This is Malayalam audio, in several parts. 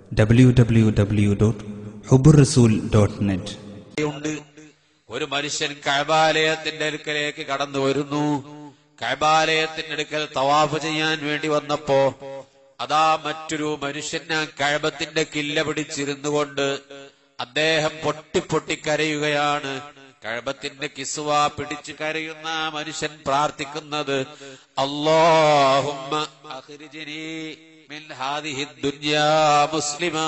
www.hubburrasool.net. ഒരു മനുഷ്യൻ കഅബാലയത്തിന്റെ അടുക്കലേക്ക് കടന്നു വരുന്നു. കഅബാലയത്തിന്റെ അടുക്കൽ തവാഫ് ചെയ്യാൻ വേണ്ടി വന്നപ്പോ അതാ മറ്റൊരു മനുഷ്യൻ കഅബത്തിന്റെ കില്ല പിടിച്ചിരുന്നു കൊണ്ട് അദ്ദേഹം പൊട്ടി കരയുകയാണ്. കഅബത്തിന്റെ കിസ്വ പിടിച്ചു കരയുന്ന മനുഷ്യൻ പ്രാർത്ഥിക്കുന്നത്, അല്ലാഹുമ്മ അഖ്രിജ്നി മിൻ ഹാദിഹി ദുനിയാ മുസ്ലിമാ,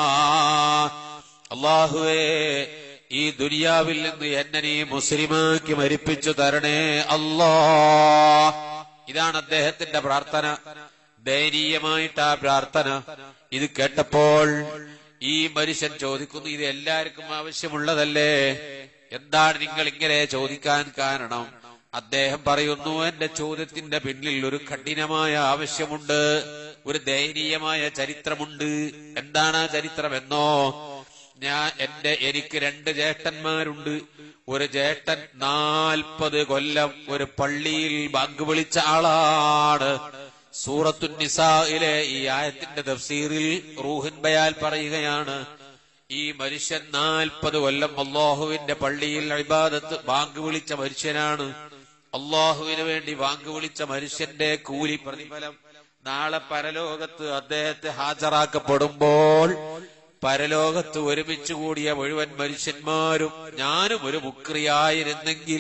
അല്ലാഹുവേ ഈ ദുനിയാവിൽ നിന്ന് എന്നെ നീ മുസ്ലിമാക്കി മരിപ്പിച്ചു തരണേ അല്ലാ. ഇതാണ് അദ്ദേഹത്തിന്റെ പ്രാർത്ഥന, ദയനീയമായിട്ടാ പ്രാർത്ഥന. ഇത് കേട്ടപ്പോൾ ഈ മനുഷ്യൻ ചോദിക്കുന്നു, ഇത് എല്ലാവർക്കും ആവശ്യമുള്ളതല്ലേ, എന്താണ് നിങ്ങൾ ഇങ്ങനെ ചോദിക്കാൻ കാരണം? അദ്ദേഹം പറയുന്നു, എന്റെ ചോദ്യത്തിന്റെ പിന്നിൽ ഒരു കഠിനമായ ആവശ്യമുണ്ട്, ഒരു ദയനീയമായ ചരിത്രമുണ്ട്. എന്താണ് ആ ചരിത്രമെന്നോ, എനിക്ക് 2 ജ്യേഷ്ഠന്മാരുണ്ട്. ഒരു ജ്യേഷ്ഠൻ 40 കൊല്ലം ഒരു പള്ളിയിൽ ബാങ്ക് വിളിച്ച ആളാണ്. സൂറത്തുൻ നിസായിലെ ഈ ആയത്തിന്റെ തഫ്സീറിൽ റൂഹുൻ ബയാൽ പറയുകയാണ്, ഈ മനുഷ്യൻ 40 കൊല്ലം അല്ലാഹുവിന്റെ പള്ളിയിൽ ഇബാദത്ത് ബാങ്ക് വിളിച്ച മനുഷ്യനാണ്. അല്ലാഹുവിന് വേണ്ടി ബാങ്ക് വിളിച്ച മനുഷ്യന്റെ കൂലി പ്രതിഫലം നാളെ പരലോകത്ത് അദ്ദേഹത്തെ ഹാജരാക്കപ്പെടുമ്പോൾ പരലോകത്ത് ഒരുമിച്ച് കൂടിയ മുഴുവൻ മനുഷ്യന്മാരും ഞാനും ഒരു മുക്രിയായിരുന്നെങ്കിൽ,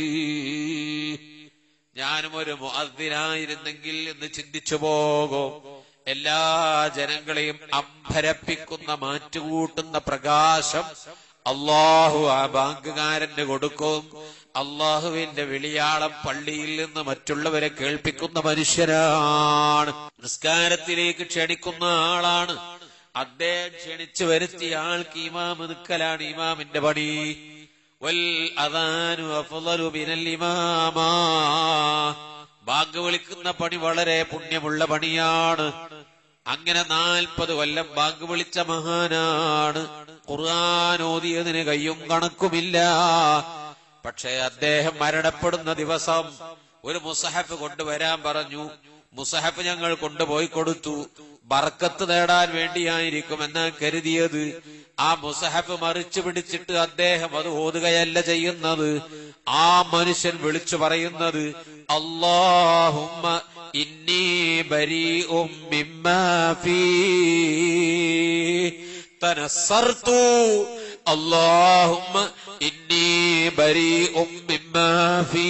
ഞാനും ഒരു മുഅദ്ദിനായിരുന്നെങ്കിൽ എന്ന് ചിന്തിച്ചു പോകും. എല്ലാ ജനങ്ങളെയും അമ്പരപ്പിക്കുന്ന മാറ്റുകൂട്ടുന്ന പ്രകാശം അല്ലാഹു ആ ബാങ്കുകാരന് കൊടുക്കും. അല്ലാഹുവിന്റെ വിളിയാളം പള്ളിയിൽ നിന്ന് മറ്റുള്ളവരെ കേൾപ്പിക്കുന്ന മനുഷ്യനാണ്, നിസ്കാരത്തിലേക്ക് ക്ഷണിക്കുന്ന ആളാണ്. അദ്ദേഹം ക്ഷണിച്ചു വരുത്തിയ ആൾക്ക് ഇമാം നിൽക്കലാണ് ഇമാമിന്റെ പണി. വൽ അദാനു അഫ്ളലു മിനൽ ഇമാമാ, ബാങ്ക് വിളിക്കുന്ന പണി വളരെ പുണ്യമുള്ള പണിയാണ്. അങ്ങനെ 40 കൊല്ലം ബാങ്ക് വിളിച്ച മഹാനാണ്. ഖുർആൻ ഓതിയതിന് കയ്യും കണക്കുമില്ല. പക്ഷേ അദ്ദേഹം മരണപ്പെടുന്ന ദിവസം ഒരു മുസഹഫ് കൊണ്ടുവരാൻ പറഞ്ഞു. മുസഹഫ് ഞങ്ങൾ കൊണ്ടുപോയി കൊടുത്തു. ബർക്കത്ത് നേടാൻ വേണ്ടിയായിരിക്കും എന്നാ കരുതിയത്. ആ മുസഹഫ് മറിച്ചു പിടിച്ചിട്ട് അദ്ദേഹം അത് ഓതുകയല്ല ചെയ്യുന്നത്. ആ മനുഷ്യൻ വിളിച്ചു പറയുന്നത്, അല്ലാഹുമ്മ ഇന്നി ബരീഉം മിമ്മാ ഫീ തനസ്സർതു, അല്ലാഹുമ്മ ഇന്നി ബരീഉം മിമ്മാ ഫീ,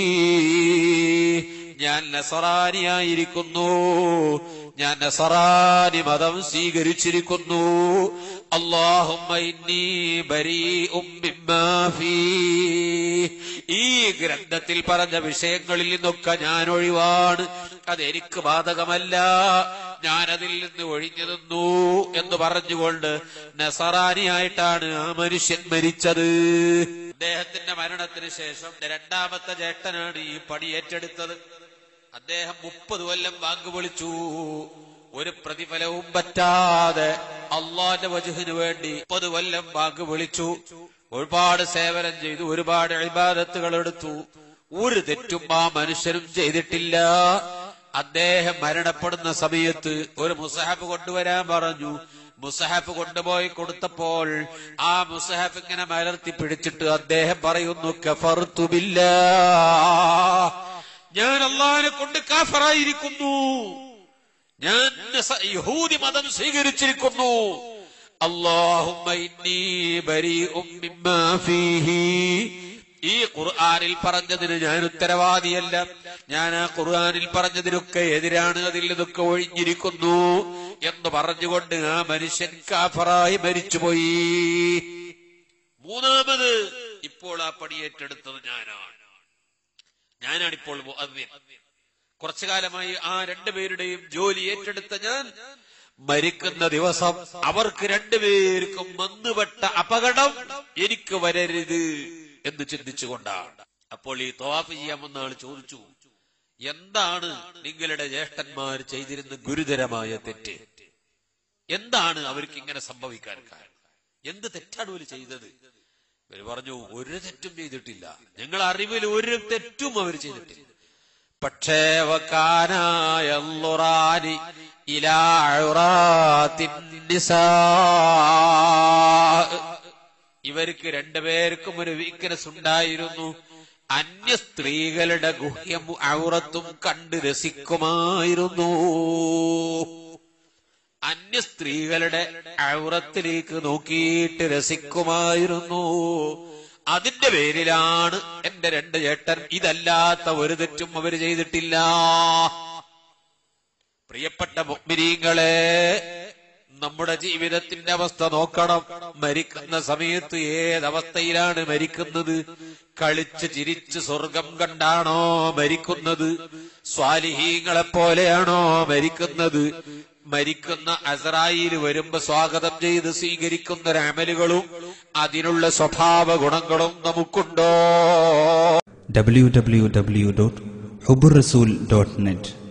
ഞാൻ നസറാനിയായിരിക്കുന്നു, ഞാൻ നസറാനി മതം സ്വീകരിച്ചിരിക്കുന്നു. അല്ലാഹുമ്മ ഇന്നി ബരീഉം മിമ്മാ ഫീ, ഈ ഗ്രന്ഥത്തിൽ പറഞ്ഞ വിഷയങ്ങളിൽ നിന്നൊക്കെ ഞാൻ ഒഴിവാണ്, അതെനിക്ക് ബാധകമല്ല, ഞാനതിൽ നിന്ന് ഒഴിഞ്ഞു നിന്നു എന്ന് പറഞ്ഞുകൊണ്ട് നസറാനിയായിട്ടാണ് ആ മനുഷ്യൻ മരിച്ചത്. അദ്ദേഹത്തിന്റെ മരണത്തിന് ശേഷം 2ാമത്തെ ജ്യേഷ്ഠനാണ് ഈ പണി ഏറ്റെടുത്തത്. അദ്ദേഹം 30 കൊല്ലം ബാങ്ക് വിളിച്ചു, ഒരു പ്രതിഫലവും പറ്റാതെ അല്ലാഹുവിന്റെ വജ്ഹിന് വേണ്ടി 30 കൊല്ലം ബാങ്ക് വിളിച്ചു. ഒരുപാട് സേവനം ചെയ്തു, ഒരുപാട് ഇബാദത്തുകൾ എടുത്തു. ഒരു തെറ്റും ആ മനുഷ്യരും ചെയ്തിട്ടില്ല. അദ്ദേഹം മരണപ്പെടുന്ന സമയത്ത് ഒരു മുസഹഫ് കൊണ്ടുവരാൻ പറഞ്ഞു. മുസഹഫ് കൊണ്ടുപോയി കൊടുത്തപ്പോൾ ആ മുസഹഫ് ഇങ്ങനെ മലർത്തി പിടിച്ചിട്ട് അദ്ദേഹം പറയുന്നു, കഫർതു ബില്ലാഹ്, ഞാൻ അല്ലാഹുവിനെ കൊണ്ട് കാഫറായിരിക്കുന്നു, ഞാൻ യഹൂദി മതം സ്വീകരിച്ചിരിക്കുന്നു. അല്ലാഹുമ്മ ഇന്നി ബരീഉം മിമ്മാ ഫീഹി, ഈ ഖുർആനിൽ പറഞ്ഞതിന് ഞാൻ ഉത്തരവാദിയല്ല, ഞാൻ ആ ഖുർആനിൽ പറഞ്ഞതിനൊക്കെ എതിരാണ്, അതിൽ നിന്നൊക്കെ ഒഴിഞ്ഞിരിക്കുന്നു എന്ന് പറഞ്ഞുകൊണ്ട് ആ മനുഷ്യൻ കാഫറായി മരിച്ചുപോയി. 3ാമത് ഇപ്പോൾ ആ പണി ഏറ്റെടുത്തത് ഞാനാണിപ്പോൾ മുഅദ്ദിൻ. കുറച്ചു കാലമായി ആ 2 പേരുടെയും ജോലി ഏറ്റെടുത്ത ഞാൻ മരിക്കുന്ന ദിവസം അവർക്ക് 2 പേർക്കും വന്നുപെട്ട അപകടം എനിക്ക് വരരുത് എന്ന് ചിന്തിച്ചുകൊണ്ടാണ്. അപ്പോൾ ഈ തവാഫ് ചെയ്യാൻ വന്ന ആൾ ചോദിച്ചു, എന്താണ് നിങ്ങളുടെ ജ്യേഷ്ഠന്മാർ ചെയ്തിരുന്ന ഗുരുതരമായ തെറ്റ്? എന്താണ് അവർക്ക് ഇങ്ങനെ സംഭവിക്കാൻ കാരണം? എന്ത് തെറ്റാണ് അവർ ചെയ്തത്? ഇവര് പറഞ്ഞു, ഒരു തെറ്റും ചെയ്തിട്ടില്ല, ഞങ്ങൾ അറിവിൽ ഒരു തെറ്റും അവർ ചെയ്തിട്ടില്ല. പക്ഷേ ഇലാ ഔറാത്തിൻ നിസാ. ഇവർക്ക് രണ്ടുപേർക്കും ഒരു വീക്ക്നെസ് ഉണ്ടായിരുന്നു. അന്യ സ്ത്രീകളുടെ ഗുഹ്യം ഔറത്തും കണ്ട് രസിക്കുമായിരുന്നു. അന്യ സ്ത്രീകളുടെ ഔറത്തിലേക്ക് നോക്കിയിട്ട് രസിക്കുമായിരുന്നു. അതിന്റെ പേരിലാണ് എന്റെ രണ്ട് ചേട്ടൻ ഇതല്ലാത്ത ഒരു തെറ്റും അവർ ചെയ്തിട്ടില്ല. പ്രിയപ്പെട്ട മുഅ്മിനീങ്ങളെ, നമ്മുടെ ജീവിതത്തിന്റെ അവസ്ഥ നോക്കണം. മരിക്കുന്ന സമയത്ത് ഏതവസ്ഥയിലാണ് മരിക്കുന്നത്? കളിച്ച് ചിരിച്ച് സ്വർഗം കണ്ടാണോ മരിക്കുന്നത്? സ്വാലിഹീങ്ങളെ പോലെയാണോ മരിക്കുന്നത്? മരിക്കുന്ന അസ്രായീൽ വരുമ്പോ സ്വാഗതം ചെയ്ത് സ്വീകരിക്കുന്ന അമലുകളും അതിനുള്ള സ്വഭാവ ഗുണങ്ങളും നമുക്കുണ്ടോ? www.hubburrasool.net